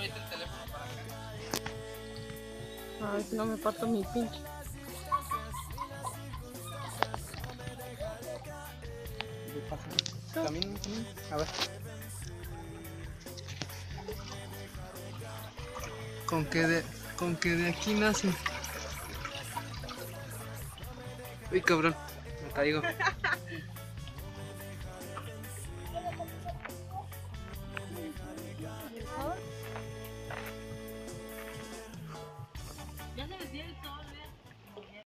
mete el teléfono para acá. A ver si no me parto mi pinche. Camino. A ver. Con que de aquí nace. Uy, cabrón, me caigo.